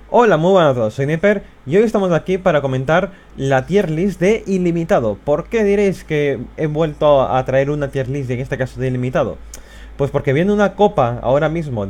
Hola, muy buenas a todos, soy Nipper y hoy estamos aquí para comentar la tier list de Ilimitado. ¿Por qué diréis que he vuelto a traer una tier list, en este caso de Ilimitado? Pues porque viene una copa ahora mismo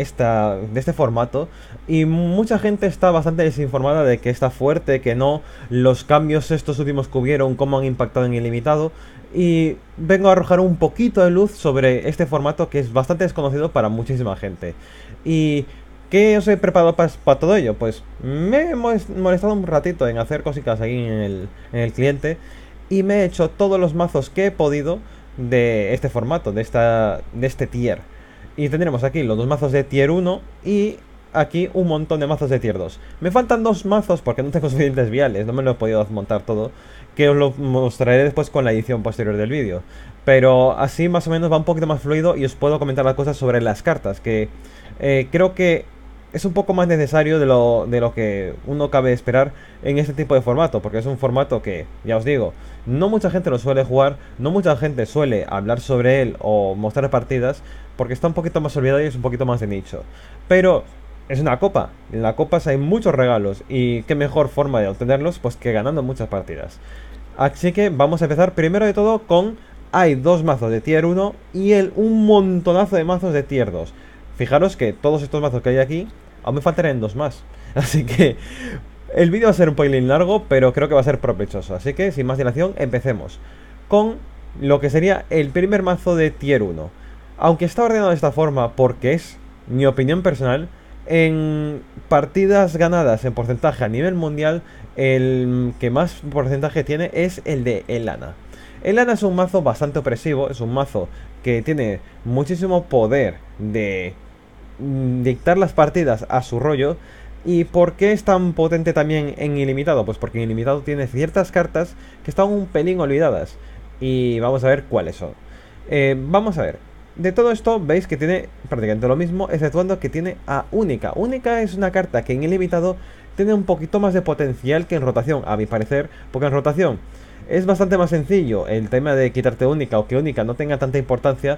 de este formato y mucha gente está bastante desinformada de que está fuerte, que no, los cambios estos últimos que hubieron, cómo han impactado en Ilimitado. Y vengo a arrojar un poquito de luz sobre este formato que es bastante desconocido para muchísima gente. Y ¿qué os he preparado para todo ello? Pues me he molestado un ratito en hacer cositas ahí en el cliente y me he hecho todos los mazos que he podido de este formato, de este tier. Y tendremos aquí los dos mazos de tier uno y aquí un montón de mazos de tier 2. Me faltan dos mazos porque no tengo suficientes viales, no me lo he podido montar todo, que os lo mostraré después con la edición posterior del vídeo. Pero así más o menos va un poquito más fluido y os puedo comentar las cosas sobre las cartas, que creo que es un poco más necesario de lo que uno cabe esperar en este tipo de formato, porque es un formato que, ya os digo, no mucha gente lo suele jugar, no mucha gente suele hablar sobre él o mostrar partidas, porque está un poquito más olvidado y es un poquito más de nicho. Pero es una copa, en la copa hay muchos regalos y qué mejor forma de obtenerlos pues que ganando muchas partidas. Así que vamos a empezar primero de todo con... Hay dos mazos de tier uno y un montonazo de mazos de tier 2. Fijaros que todos estos mazos que hay aquí, aún me faltarían dos más. Así que el vídeo va a ser un poquilín largo, pero creo que va a ser provechoso. Así que sin más dilación, empecemos con lo que sería el primer mazo de tier uno. Aunque está ordenado de esta forma porque es mi opinión personal, en partidas ganadas en porcentaje a nivel mundial, el que más porcentaje tiene es el de Elana. Elana es un mazo bastante opresivo, es un mazo que tiene muchísimo poder de dictar las partidas a su rollo. ¿Y por qué es tan potente también en Ilimitado? Pues porque en Ilimitado tiene ciertas cartas que están un pelín olvidadas. Y vamos a ver cuáles son. Vamos a ver. De todo esto veis que tiene prácticamente lo mismo, exceptuando que tiene a Única. Única es una carta que en Ilimitado tiene un poquito más de potencial que en rotación, a mi parecer. Porque en rotación es bastante más sencillo el tema de quitarte Única o que Única no tenga tanta importancia.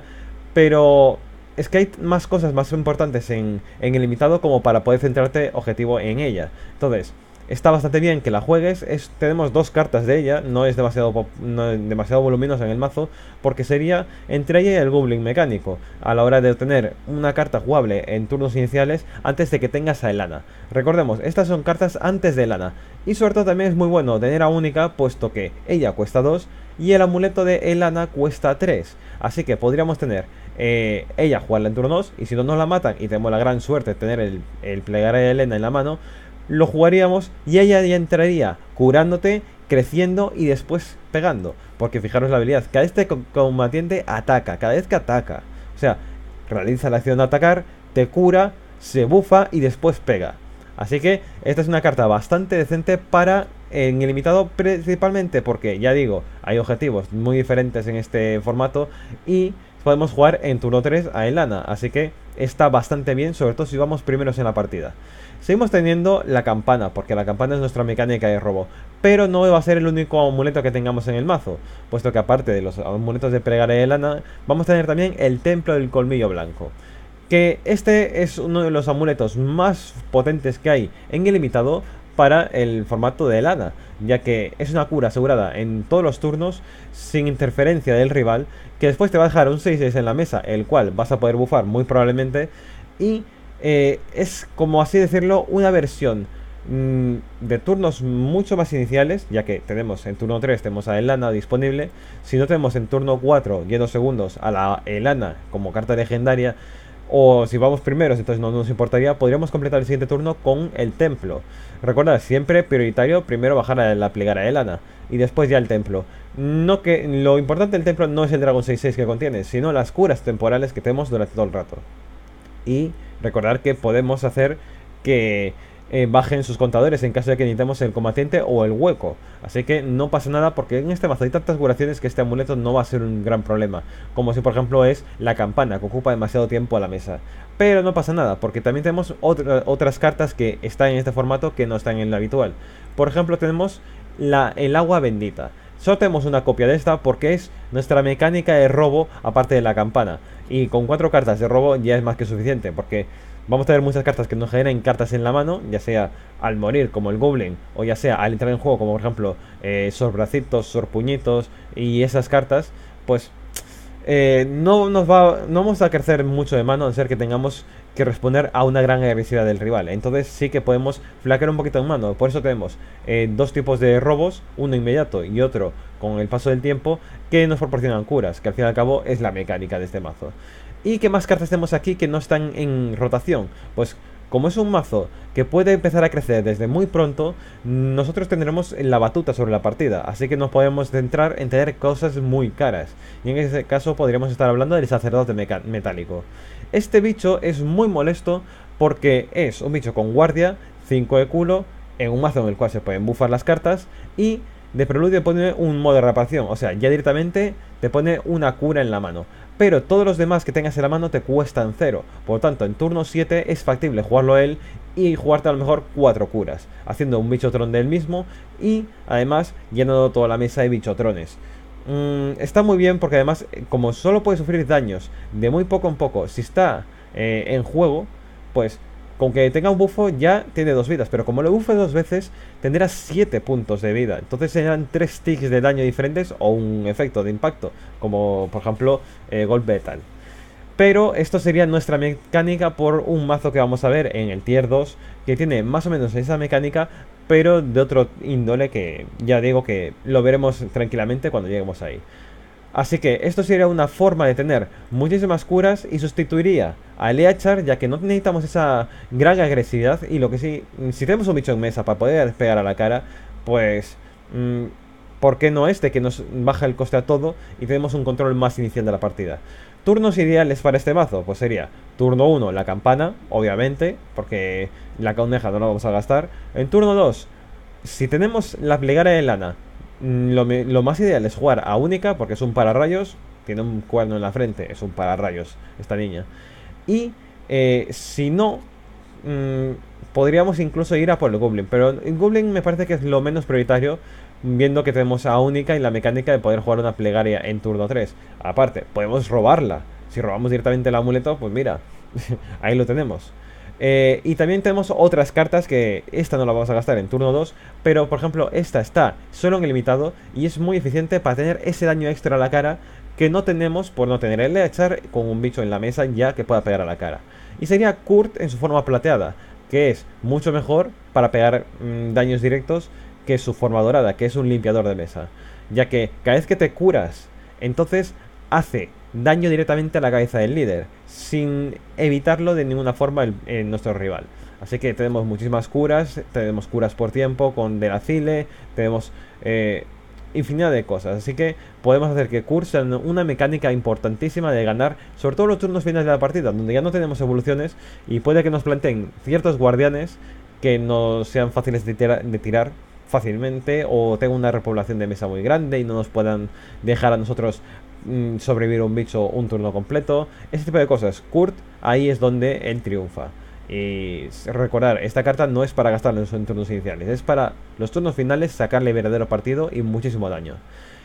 Pero es que hay más cosas más importantes en el limitado como para poder centrarte objetivo en ella. Entonces, está bastante bien que la juegues. Tenemos dos cartas de ella, no es demasiado voluminosa en el mazo, porque sería entre ella y el Goblin mecánico, a la hora de obtener una carta jugable en turnos iniciales antes de que tengas a Elana. Recordemos, estas son cartas antes de Elana. Y sobre todo también es muy bueno tener a Única, puesto que ella cuesta 2 y el amuleto de Elana cuesta 3. Así que podríamos tener ella jugarla en turno 2 y si no nos la matan y tenemos la gran suerte de tener el plegaria de Elena en la mano, lo jugaríamos y ella ya entraría curándote, creciendo y después pegando. Porque fijaros la habilidad, cada vez que combatiente ataca, cada vez que ataca, o sea, realiza la acción de atacar, te cura, se bufa y después pega. Así que esta es una carta bastante decente para en ilimitado, principalmente porque, ya digo, hay objetivos muy diferentes en este formato y podemos jugar en turno 3 a Elana, así que está bastante bien, sobre todo si vamos primeros en la partida. Seguimos teniendo la campana, porque la campana es nuestra mecánica de robo, pero no va a ser el único amuleto que tengamos en el mazo, puesto que aparte de los amuletos de plegaria de Elana, vamos a tener también el templo del colmillo blanco. Que este es uno de los amuletos más potentes que hay en ilimitado para el formato de Elana, ya que es una cura asegurada en todos los turnos sin interferencia del rival, que después te va a dejar un 6-6 en la mesa, el cual vas a poder bufar muy probablemente, y es, como así decirlo, una versión de turnos mucho más iniciales, ya que tenemos en turno 3 tenemos a Elana disponible. Si no tenemos en turno 4 y en 2 segundos a la Elana como carta legendaria, o si vamos primeros, entonces no nos importaría, podríamos completar el siguiente turno con el templo. Recuerda, siempre prioritario, primero bajar a la plegaria de Elana y después ya el templo. No, que lo importante del templo no es el dragón 6-6 que contiene, sino las curas temporales que tenemos durante todo el rato. Y recordar que podemos hacer que bajen sus contadores en caso de que necesitemos el combatiente o el hueco. Así que no pasa nada, porque en este mazo hay tantas curaciones que este amuleto no va a ser un gran problema. Como si por ejemplo es la campana, que ocupa demasiado tiempo a la mesa. Pero no pasa nada, porque también tenemos otras cartas que están en este formato que no están en el habitual. Por ejemplo tenemos el agua bendita. Solo tenemos una copia de esta porque es nuestra mecánica de robo aparte de la campana. Y con 4 cartas de robo ya es más que suficiente, porque vamos a tener muchas cartas que nos generen cartas en la mano, ya sea al morir como el Goblin, o ya sea al entrar en juego como por ejemplo Sorbracitos, Sorpuñitos y esas cartas, pues no vamos a crecer mucho de mano a no ser que tengamos que responder a una gran agresividad del rival. Entonces sí que podemos flaquear un poquito en mano. Por eso tenemos dos tipos de robos, uno inmediato y otro con el paso del tiempo, que nos proporcionan curas, que al fin y al cabo es la mecánica de este mazo. ¿Y qué más cartas tenemos aquí que no están en rotación? Pues como es un mazo que puede empezar a crecer desde muy pronto, nosotros tendremos la batuta sobre la partida, así que nos podemos centrar en tener cosas muy caras. Y en ese caso podríamos estar hablando del sacerdote metálico. Este bicho es muy molesto porque es un bicho con guardia, 5 de culo, en un mazo en el cual se pueden buffar las cartas y de preludio pone un modo de reparación, o sea, ya directamente te pone una cura en la mano. Pero todos los demás que tengas en la mano te cuestan 0. Por lo tanto, en turno 7 es factible jugarlo él y jugarte a lo mejor 4 curas, haciendo un bichotron del mismo y además llenando toda la mesa de bichotrones. Está muy bien porque además, como solo puede sufrir daños de muy poco en poco, si está en juego, pues con que tenga un bufo ya tiene 2 vidas, pero como lo buffe 2 veces, tendrá 7 puntos de vida. Entonces serán 3 ticks de daño diferentes o un efecto de impacto, como por ejemplo Gold Metal. Pero esto sería nuestra mecánica por un mazo que vamos a ver en el tier 2, que tiene más o menos esa mecánica, pero de otro índole que ya digo que lo veremos tranquilamente cuando lleguemos ahí. Así que esto sería una forma de tener muchísimas curas y sustituiría a Leachar, ya que no necesitamos esa gran agresividad. Y lo que sí, si tenemos un bicho en mesa para poder pegar a la cara, pues ¿por qué no este que nos baja el coste a todo y tenemos un control más inicial de la partida? Turnos ideales para este mazo, pues sería turno 1 la campana, obviamente, porque la coneja no la vamos a gastar. En turno 2, si tenemos la plegaria de lana, lo más ideal es jugar a única, porque es un pararrayos, tiene un cuerno en la frente, es un pararrayos esta niña. Y si no, podríamos incluso ir a por el Goblin, pero el Goblin me parece que es lo menos prioritario, viendo que tenemos a única y la mecánica de poder jugar una plegaria en turno 3. Aparte, podemos robarla. Si robamos directamente el amuleto, pues mira, ahí lo tenemos. Y también tenemos otras cartas que esta no la vamos a gastar en turno 2, pero por ejemplo esta está solo en el limitado y es muy eficiente para tener ese daño extra a la cara que no tenemos por no tener el Leachar con un bicho en la mesa ya que pueda pegar a la cara. Y sería Kurt en su forma plateada, que es mucho mejor para pegar daños directos que su forma dorada, que es un limpiador de mesa, ya que cada vez que te curas, entonces hace daño directamente a la cabeza del líder, sin evitarlo de ninguna forma nuestro rival. Así que tenemos muchísimas curas, tenemos curas por tiempo con Delacile, tenemos infinidad de cosas. Así que podemos hacer que Kurt sea una mecánica importantísima de ganar, sobre todo los turnos finales de la partida, donde ya no tenemos evoluciones y puede que nos planteen ciertos guardianes que no sean fáciles de tirar fácilmente o tengan una repoblación de mesa muy grande y no nos puedan dejar a nosotros sobrevivir un bicho un turno completo, ese tipo de cosas. Kurt ahí es donde él triunfa. Y recordar, esta carta no es para gastarla en turnos iniciales, es para los turnos finales sacarle verdadero partido y muchísimo daño.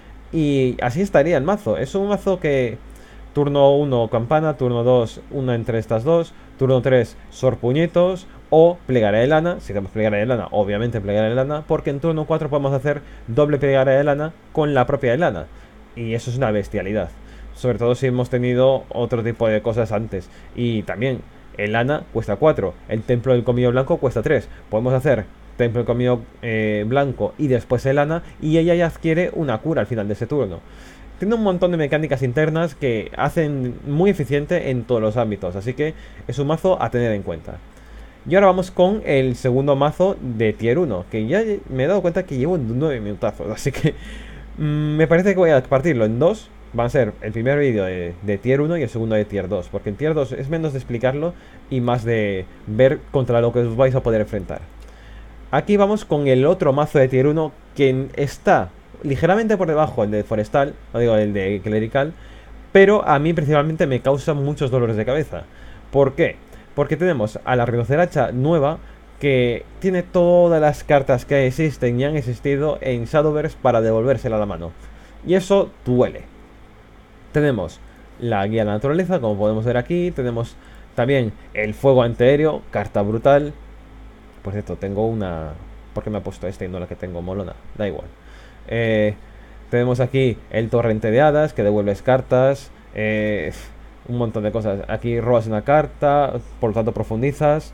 Y así estaría el mazo. Es un mazo que turno 1 campana, turno 2 una entre estas dos, turno 3 sorpuñetos o plegaria de lana. Si tenemos plegaria de lana, obviamente plegaria de lana, porque en turno 4 podemos hacer doble plegaria de lana con la propia de lana. Y eso es una bestialidad. Sobre todo si hemos tenido otro tipo de cosas antes. Y también, el lana cuesta 4. El templo del comillo blanco cuesta 3. Podemos hacer templo del comillo blanco y después el lana. Y ella ya adquiere una cura al final de ese turno. Tiene un montón de mecánicas internas que hacen muy eficiente en todos los ámbitos. Así que es un mazo a tener en cuenta. Y ahora vamos con el segundo mazo de tier 1. Que ya me he dado cuenta que llevo 9 minutazos. Así que me parece que voy a partirlo en dos. Va a ser el primer vídeo de tier 1 y el segundo de tier 2. Porque el tier 2 es menos de explicarlo y más de ver contra lo que os vais a poder enfrentar. Aquí vamos con el otro mazo de tier 1 que está ligeramente por debajo del de forestal, no digo el de clerical, pero a mí principalmente me causa muchos dolores de cabeza. ¿Por qué? Porque tenemos a la Rhinoceracha nueva, que tiene todas las cartas que existen y han existido en Shadowverse para devolvérsela a la mano. Y eso duele. Tenemos la guía de la naturaleza, como podemos ver aquí. Tenemos También el fuego antiaéreo, carta brutal. Por cierto, tengo una... ¿Por qué me ha puesto esta y no la que tengo molona? Da igual. Eh, Tenemos aquí el torrente de hadas, que devuelves cartas. Un montón de cosas. Aquí robas una carta, por lo tanto profundizas.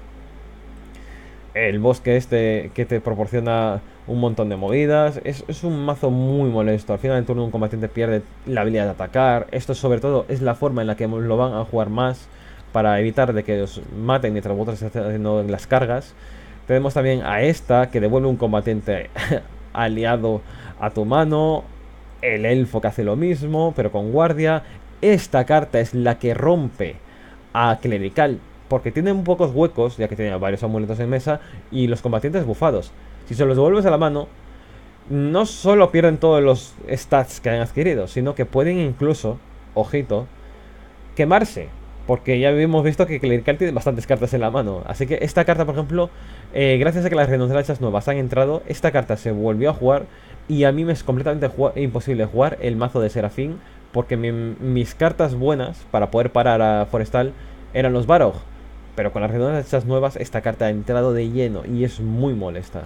El bosque este que te proporciona un montón de movidas. Es un mazo muy molesto. Al final del turno un combatiente pierde la habilidad de atacar. Esto sobre todo es la forma en la que lo van a jugar más, para evitar de que os maten mientras vosotros estáis haciendo las cargas. Tenemos también a esta, que devuelve un combatiente aliado a tu mano. El elfo, que hace lo mismo, pero con guardia. Esta carta es la que rompe a clerical, porque tiene un pocos huecos, ya que tiene varios amuletos en mesa, y los combatientes bufados. Si se los devuelves a la mano, no solo pierden todos los stats que han adquirido, sino que pueden incluso, ojito, quemarse. Porque ya hemos visto que Clerical tiene bastantes cartas en la mano. Así que esta carta, por ejemplo, gracias a que las renuncias nuevas han entrado, esta carta se volvió a jugar. Y a mí me es completamente imposible jugar el mazo de Serafín, porque mis cartas buenas para poder parar a Forestal eran los Barog. Pero con las renuncias nuevas, esta carta ha entrado de lleno y es muy molesta.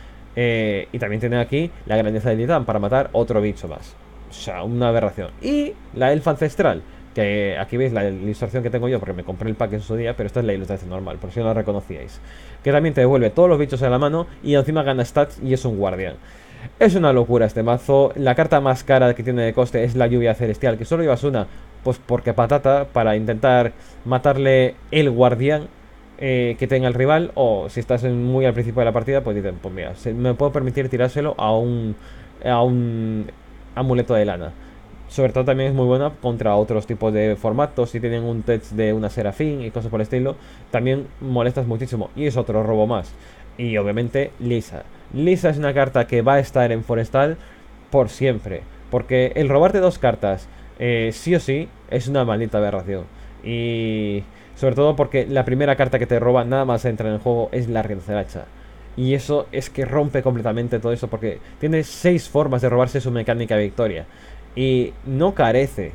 Y también tiene aquí la grandeza del titán para matar otro bicho más. O sea, una aberración. Y la elfa ancestral, que aquí veis la ilustración que tengo yo, porque me compré el pack en su día, pero esta es la ilustración normal, por si no la reconocíais. Que también te devuelve todos los bichos a la mano y encima gana stats y es un guardián. Es una locura este mazo. La carta más cara que tiene de coste es la lluvia celestial, que solo llevas una, pues porque patata, para intentar matarle el guardián que tenga el rival. O si estás muy al principio de la partida, pues dicen, pues mira, me puedo permitir tirárselo a un amuleto de lana. Sobre todo también es muy buena contra otros tipos de formatos. Si tienen un text de una serafín y cosas por el estilo, también molestas muchísimo. Y es otro robo más. Y obviamente Lisa. Lisa es una carta que va a estar en Forestal por siempre. Porque el robarte dos cartas, sí o sí, es una maldita aberración. Y sobre todo porque la primera carta que te roba nada más entra en el juego es la Rinceracha. Y eso es que rompe completamente todo eso, porque tiene 6 formas de robarse su mecánica de victoria. Y no carece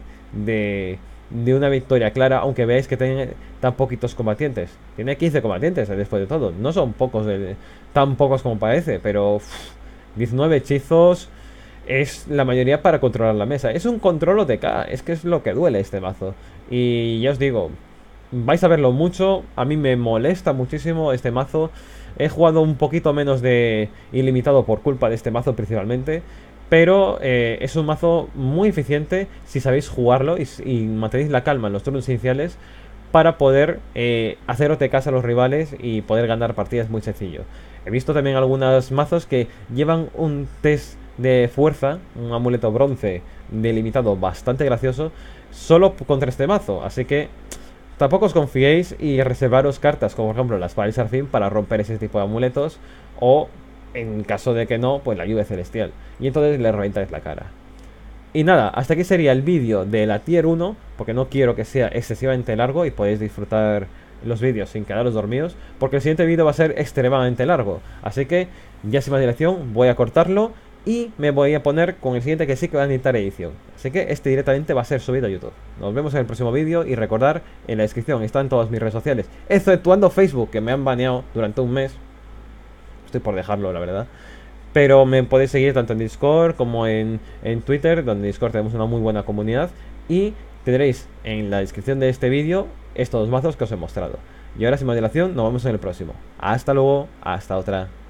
de una victoria clara, aunque veáis que tiene tan poquitos combatientes. Tiene 15 combatientes, después de todo. No son pocos, tan pocos como parece, pero 19 hechizos es la mayoría para controlar la mesa. Es un control OTK, es que es lo que duele este mazo. Y ya os digo, vais a verlo mucho. A mí me molesta muchísimo este mazo. He jugado un poquito menos de ilimitado por culpa de este mazo principalmente. Pero es un mazo muy eficiente si sabéis jugarlo y mantenéis la calma en los turnos iniciales, para poder hacer OTKs a los rivales y poder ganar partidas muy sencillo. He visto también algunos mazos que llevan un test de fuerza, un amuleto bronce delimitado bastante gracioso, solo contra este mazo. Así que tampoco os confiéis y reservaros cartas como por ejemplo las Paris Arfin para romper ese tipo de amuletos, o en caso de que no, pues la lluvia celestial. Y entonces le reventáis la cara. Y nada, hasta aquí sería el vídeo de la tier 1, porque no quiero que sea excesivamente largo y podéis disfrutar los vídeos sin quedaros dormidos, porque el siguiente vídeo va a ser extremadamente largo. Así que, ya sin más dilación, voy a cortarlo y me voy a poner con el siguiente, que sí que va a necesitar edición. Así que este directamente va a ser subido a YouTube. Nos vemos en el próximo vídeo y recordar, en la descripción están todas mis redes sociales, exceptuando Facebook, que me han baneado durante un mes. Estoy por dejarlo, la verdad. Pero me podéis seguir tanto en Discord como en Twitter, donde en Discord tenemos una muy buena comunidad. Y tendréis en la descripción de este vídeo estos dos mazos que os he mostrado. Y ahora sin más dilación, nos vemos en el próximo. Hasta luego, hasta otra.